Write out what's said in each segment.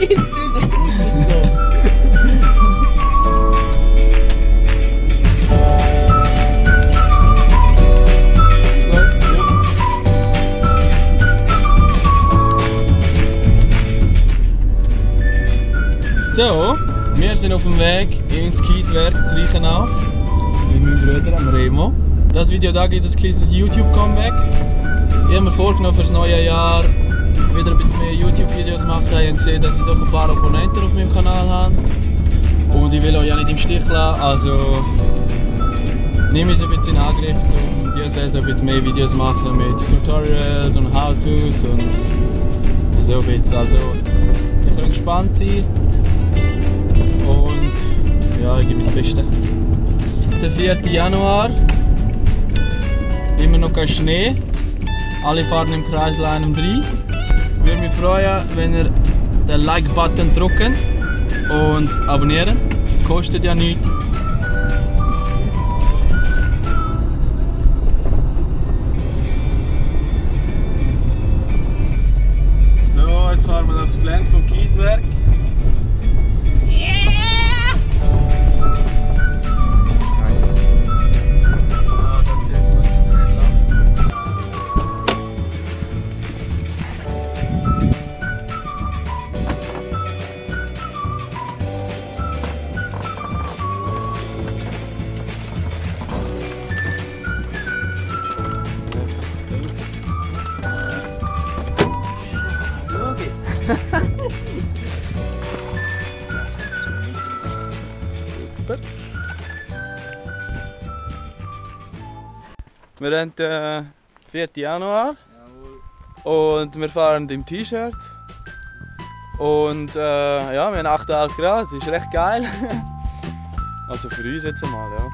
So, wir sind auf dem Weg ins Kieswerk zu Reichenau mit meinem Bruder Remo. Das Video da gibt ein kleines YouTube-Comeback. Ich habe mir vorgenommen für das neue Jahr wieder ein bisschen mehr YouTube-Videos zu machen. Ich habe gesehen, dass ich doch ein paar Abonnenten auf meinem Kanal habe. Und ich will euch ja nicht im Stich lassen, also nehme ich es ein bisschen in Angriff, um diese Saison ein bisschen mehr Videos zu machen mit Tutorials und How-Tos und so ein bisschen. Also, ich kann gespannt sein. Und ja, ich gebe mir das Beste. Der 4. Januar, immer noch kein Schnee, alle fahren im Kreis einem 3. Ich würde mich freuen, wenn ihr den Like-Button drücken und abonnieren, kostet ja nichts. So, jetzt fahren wir aufs Gelände vom Kieswerk. Super. Wir haben den 4. Januar und wir fahren im T-Shirt und ja, wir haben 8,5 Grad, das ist recht geil. Also für uns jetzt einmal, ja.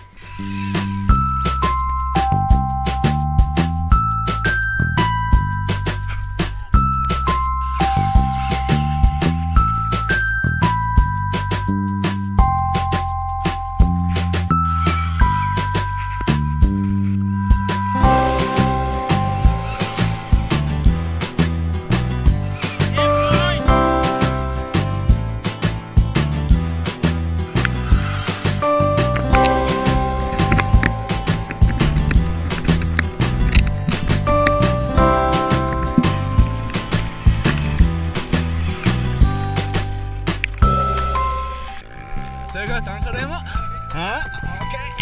Sehr gut, danke Remo. Ja, okay.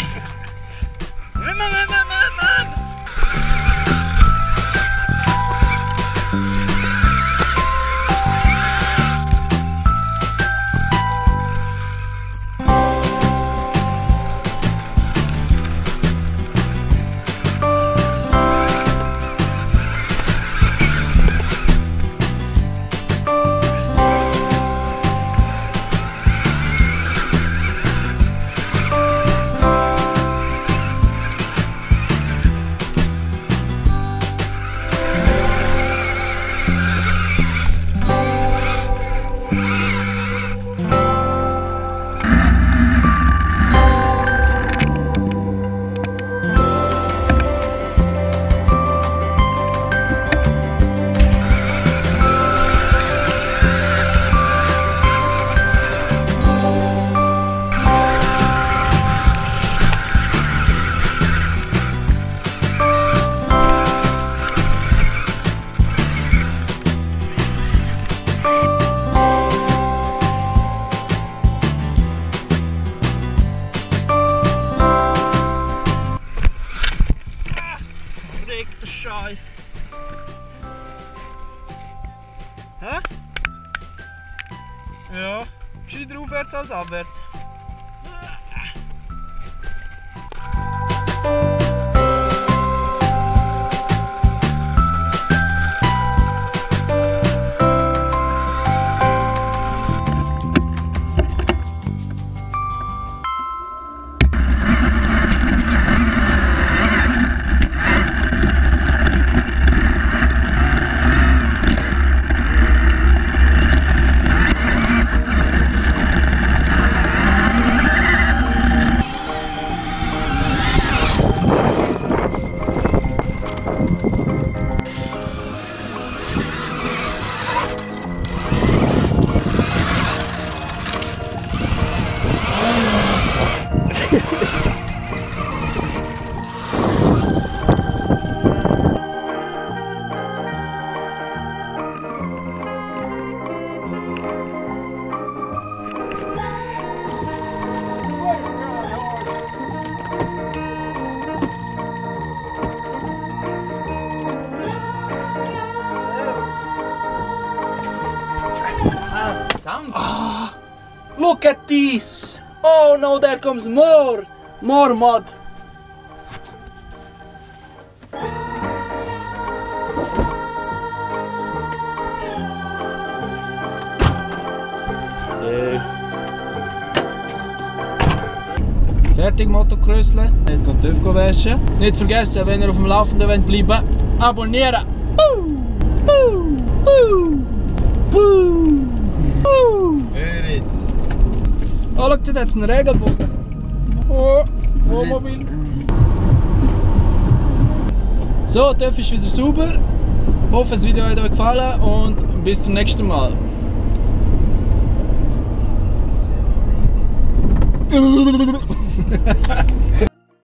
Verdammter Scheiß. Hä? Ja, gescheiter aufwärts als abwärts. Sound. Look at this! Oh no, there comes more mud. So. Fertig, Motocrossle. Jetzt noch die Töpfe waschen. Nicht vergessen, wenn ihr auf dem Laufenden bleiben wollt, abonnieren! Hör jetzt. Oh, schau, da hat es einen Regenbogen. Oh, Wohnmobil. So, die Töpfe ist wieder sauber. Ich hoffe, das Video hat euch gefallen und bis zum nächsten Mal.